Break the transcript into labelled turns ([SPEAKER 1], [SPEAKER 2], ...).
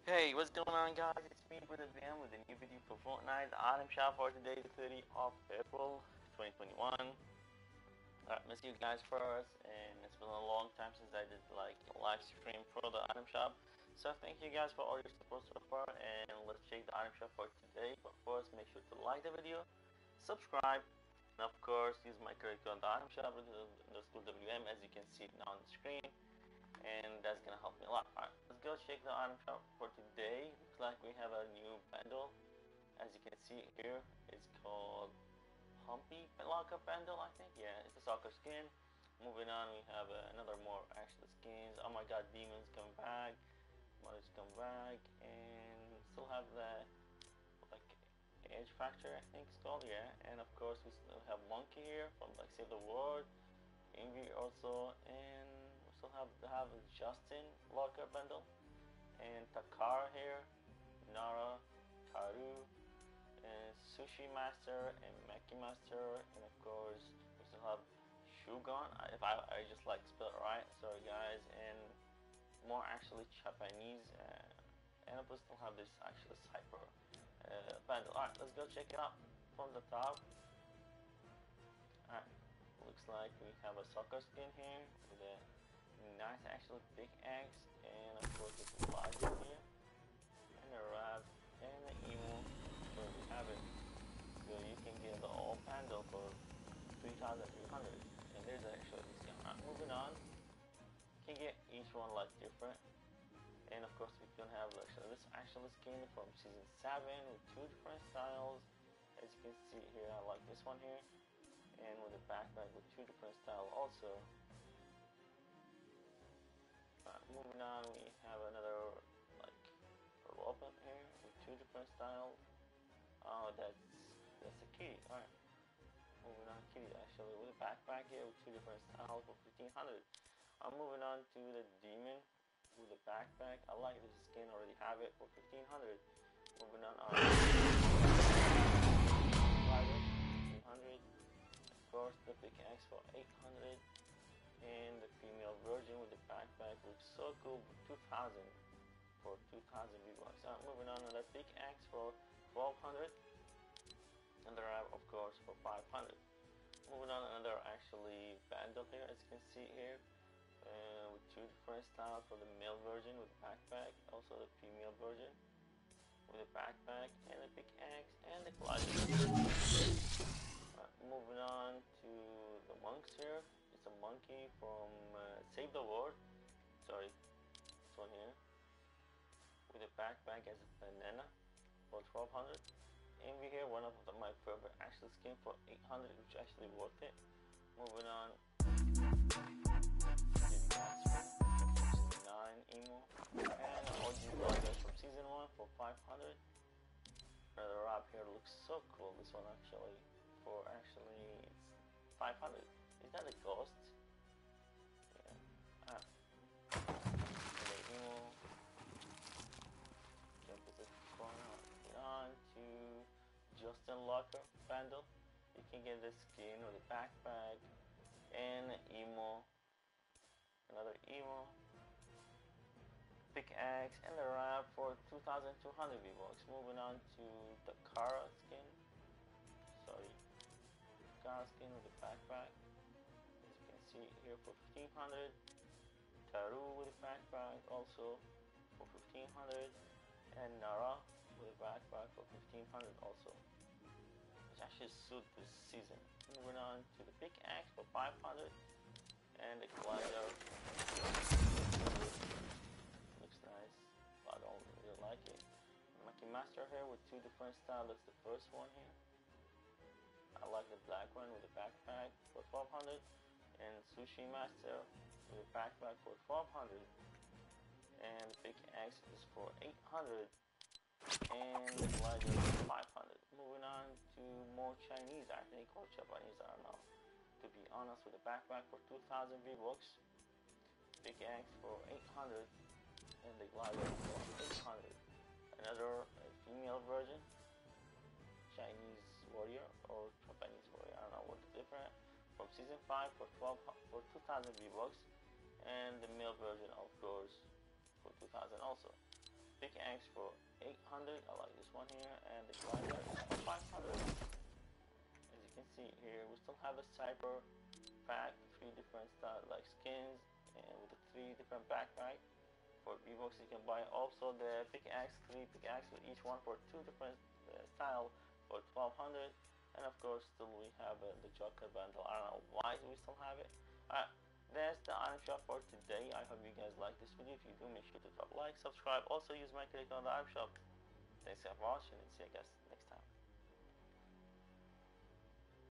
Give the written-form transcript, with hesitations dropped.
[SPEAKER 1] Hey, what's going on, guys? It's me, Brother Bam, with a new video for Fortnite, the item shop for today, the 30th of April, 2021. Miss you guys first, and it's been a long time since I did like a live stream for the item shop. So thank you guys for all your support so far, and let's check the item shop for today. But first, make sure to like the video, subscribe, and of course, use my credit code on the item shop, underscore WM, as you can see it now on the screen. And that's gonna help me a lot. Alright, let's go check the item shop for today. Looks like we have a new bundle. As you can see here, it's called Humpy Locker Bundle, I think. Yeah, it's a soccer skin. Moving on, we have another more actual skins. Oh my god, Demons come back, Mothers come back, and still have the like Edge Factor, I think it's called. Yeah, and of course we still have Monkey here from like Save the World. Envy also, and we still have Justin Locker bundle, and Takara here, Nara, Karu, and Sushi Master, and Meki Master, and of course we still have Shugon. If I just like spell it right, sorry guys, and more actually Japanese, and we still have this actually Cypher bundle. Alright, let's go check it out from the top. Alright. Looks like we have a soccer skin here with a nice actual big axe, and of course it's a logic here, and a wrap, and an emo. So we have it. So you can get the all bundle for 3,300, and there's actually a discount. Right, moving on, you can get each one like different, and of course we can have this actual skin from season 7 with 2 different styles. As you can see here, I like this one here, and with a backpack with 2 different styles also. Moving on, we have another like robot here with 2 different styles. Oh, that's a kitty. Alright, moving on, kitty actually with a backpack here with 2 different styles for 1,500. I'm moving on to the demon with a backpack. I like this skin, already have it for 1,500. Moving on, 1,500. Of course, the pickaxe for 800, and the female version with the backpack looks so cool for 2,000 for 2,000 V-Bucks. Moving on, another pickaxe for 1,200, and the wrap of course for 500. Moving on, another actually bundle here, as you can see here, with 2 different styles for the male version with the backpack, also the female version with a backpack and a pickaxe and the collider. Moving on to the monks here. It's a monkey from Save the World. Sorry, this one here. With a backpack as a banana for 1,200. Envy here, one of my favorite actual skin for 800, which is actually worth it. Moving on. 9 emo. And OG Brothers from season 1 for 500. The wrap here looks so cool. This one actually. It's 500. Is that a ghost? Yeah. The emo. Can put the corner on to Justin Locker bundle. You can get the skin or the backpack and emo. Another emo. Pickaxe and the wrap for 2,200 V-Bucks. Moving on to the Kara skin. Sorry. Skin with a backpack, as you can see here, for 1,500. Taru with a backpack also for 1,500, and Nara with a backpack for 1,500 also, which actually suit this season. Moving on to the pickaxe for 500, and the glider looks nice, but I don't really like it. Meki Master here with 2 different styles. That's the first one here. I like the black one with the backpack for 1,200, and Sushi Master with a backpack for 1,200, and the pickaxe is for 800, and the glider is 500. Moving on to more Chinese, I think, or Japanese, I don't know. To be honest, with a backpack for 2,000 V-Bucks, pickaxe for 800, and the glider for 800. Another female version. Chinese warrior or Japanese warrior, I don't know what's different, from season 5 for 2,000 V-Bucks, and the male version of course for 2,000 also. pickaxe for 800. I like this one here, and the grinder for 500. As you can see here, we still have the cyber pack, 3 different style like skins, and with the 3 different backpack. For V-Bucks you can buy also the pickaxe, 3 pickaxe with each one for 2 different style for 1200. And of course still we have the Joker bundle. I don't know why we still have it. That's the item shop for today. I hope you guys like this video. If you do, make sure to drop a like, subscribe, also use my credit on the item shop. Thanks for watching, and see you guys next time.